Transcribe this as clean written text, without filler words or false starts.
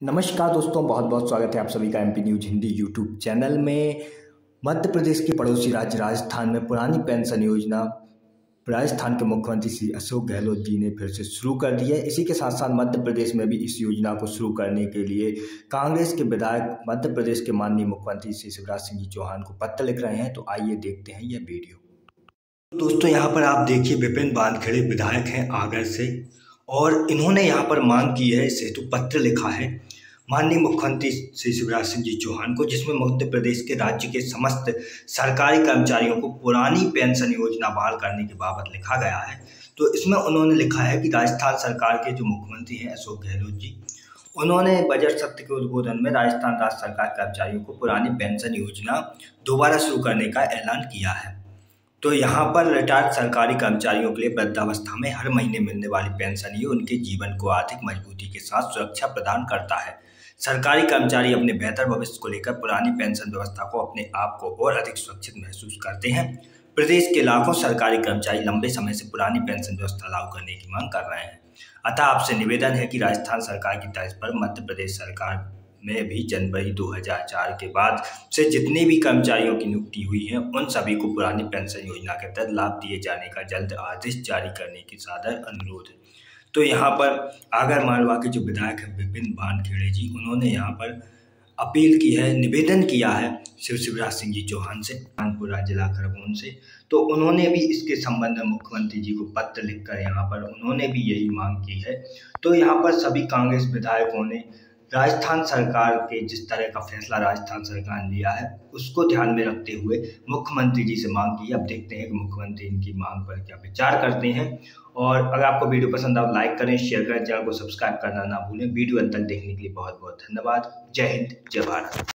नमस्कार दोस्तों, बहुत बहुत स्वागत है आप सभी का MP news Hindi YouTube channel में। मध्य प्रदेश के पड़ोसी राज्य राजस्थान में पुरानी पेंशन योजना राजस्थान के मुख्यमंत्री श्री अशोक गहलोत जी ने फिर से शुरू कर दी है। इसी के साथ साथ मध्य प्रदेश में भी इस योजना को शुरू करने के लिए कांग्रेस के विधायक मध्य प्रदेश के माननीय मुख्यमंत्री श्री शिवराज सिंह जी चौहान को पत्र लिख रहे हैं। तो आइए देखते हैं यह वीडियो। दोस्तों, यहाँ पर आप देखिए विपिन वानखेड़े विधायक हैं आगर से, और इन्होंने यहाँ पर मांग की है, इस हेतु पत्र लिखा है माननीय मुख्यमंत्री श्री शिवराज सिंह जी चौहान को, जिसमें मध्य प्रदेश के राज्य के समस्त सरकारी कर्मचारियों को पुरानी पेंशन योजना बहाल करने के बाबत लिखा गया है। तो इसमें उन्होंने लिखा है कि राजस्थान सरकार के जो मुख्यमंत्री हैं अशोक गहलोत जी, उन्होंने बजट सत्र के उद्बोधन में राजस्थान राज्य सरकार कर्मचारियों को पुरानी पेंशन योजना दोबारा शुरू करने का ऐलान किया है। तो यहाँ पर रिटायर्ड सरकारी कर्मचारियों के लिए वृद्धावस्था में हर महीने मिलने वाली पेंशन ही उनके जीवन को आर्थिक मजबूती के साथ सुरक्षा प्रदान करता है। सरकारी कर्मचारी अपने बेहतर भविष्य को लेकर पुरानी पेंशन व्यवस्था को अपने आप को और अधिक सुरक्षित महसूस करते हैं। प्रदेश के लाखों सरकारी कर्मचारी लंबे समय से पुरानी पेंशन व्यवस्था लागू करने की मांग कर रहे हैं। अतः आपसे निवेदन है कि राजस्थान सरकार की तर्ज पर मध्य प्रदेश सरकार में भी जनवरी 2004 के बाद से जितने भी कर्मचारियों की नियुक्ति हुई है, उन सभी को पुरानी पेंशन योजना के तहत लाभ दिए जाने का जल्द आदेश जारी करने की सादर अनुरोध है। तो यहाँ पर आगर मालवा के जो विधायक हैं विपिन वानखेड़े जी, उन्होंने यहाँ पर अपील की है, निवेदन किया है शिवराज सिंह जी चौहान से, कानपुर जिला खरगोन से। तो उन्होंने भी इसके संबंध में मुख्यमंत्री जी को पत्र लिखकर यहाँ पर उन्होंने भी यही मांग की है। तो यहाँ पर सभी कांग्रेस विधायकों ने राजस्थान सरकार के जिस तरह का फैसला राजस्थान सरकार ने लिया है उसको ध्यान में रखते हुए मुख्यमंत्री जी से मांग की है। अब देखते हैं कि मुख्यमंत्री इनकी मांग पर क्या विचार करते हैं। और अगर आपको वीडियो पसंद आए लाइक करें, शेयर करें, चैनल को सब्सक्राइब करना ना भूलें। वीडियो अंत तक देखने के लिए बहुत बहुत धन्यवाद। जय हिंद, जय भारत।